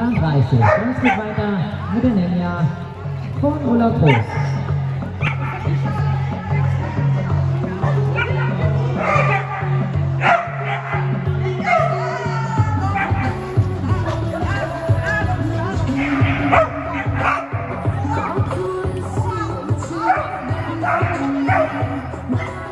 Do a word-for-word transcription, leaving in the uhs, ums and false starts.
dreißig. Und es geht weiter mit der Nenja von Ulla Groß. Wow.